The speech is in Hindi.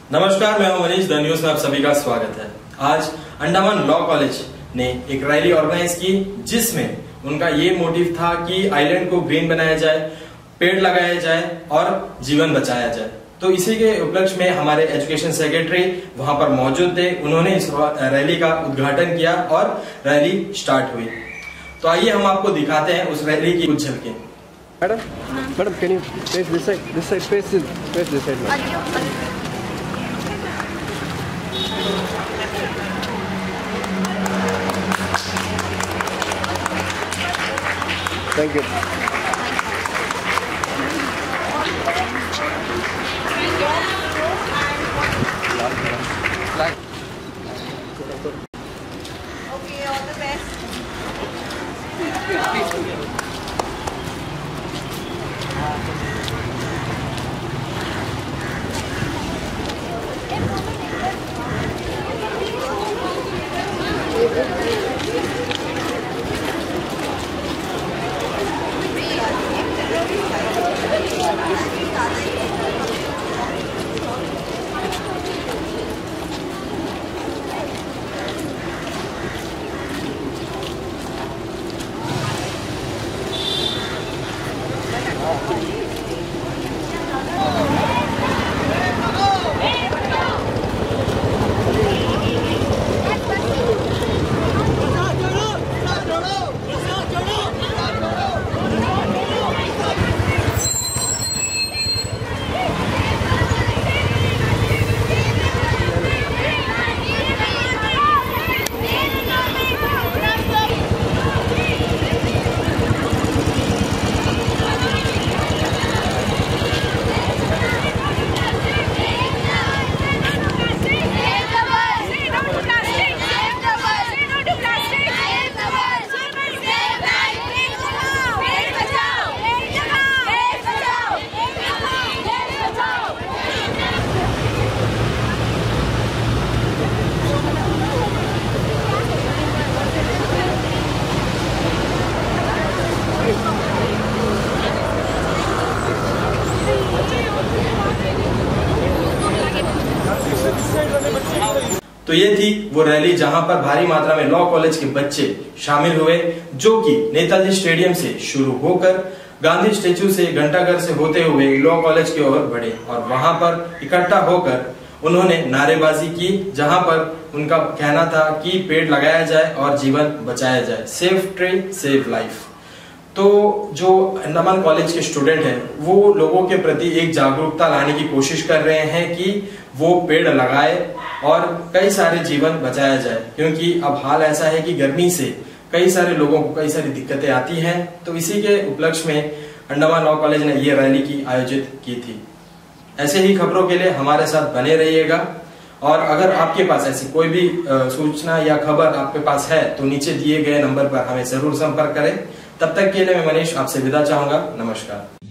नमस्कार, मैं हूं मनीष। द न्यूज में आप सभी का स्वागत है। आज अंडमान लॉ कॉलेज ने एक रैली ऑर्गेनाइज की जिसमें उनका ये मोटिव था कि आइलैंड को ग्रीन बनाया जाए, पेड़ लगाया जाए और जीवन बचाया जाए। तो इसी के उपलक्ष्य में हमारे एजुकेशन सेक्रेटरी वहां पर मौजूद थे। उन्होंने इस रैली का उद्घाटन किया और रैली स्टार्ट हुई। तो आइए हम आपको दिखाते हैं उस रैली की कुछ झलकें। Madam, can you face this side? This side, face this side, madam. Thank you. Okay, all the best. तो ये थी वो रैली जहां पर भारी मात्रा में लॉ कॉलेज के बच्चे शामिल हुए, जो कि नेताजी स्टेडियम से शुरू होकर गांधी स्टेच्यू से घंटाघर से होते हुए लॉ कॉलेज की ओर बढ़े और वहां पर इकट्ठा होकर उन्होंने नारेबाजी की, जहां पर उनका कहना था कि पेड़ लगाया जाए और जीवन बचाया जाए, सेव ट्री सेव लाइफ। तो जो अंडमान कॉलेज के स्टूडेंट हैं वो लोगों के प्रति एक जागरूकता लाने की कोशिश कर रहे हैं कि वो पेड़ लगाए और कई सारे जीवन बचाया जाए, क्योंकि अब हाल ऐसा है कि गर्मी से कई सारे लोगों को कई सारी दिक्कतें आती हैं। तो इसी के उपलक्ष्य में अंडमान लॉ कॉलेज ने ये रैली की आयोजित की थी। ऐसे ही खबरों के लिए हमारे साथ बने रहिएगा और अगर आपके पास ऐसी कोई भी सूचना या खबर आपके पास है तो नीचे दिए गए नंबर पर हमें जरूर संपर्क करें। तब तक के लिए मैं मनीष आपसे विदा चाहूंगा। नमस्कार।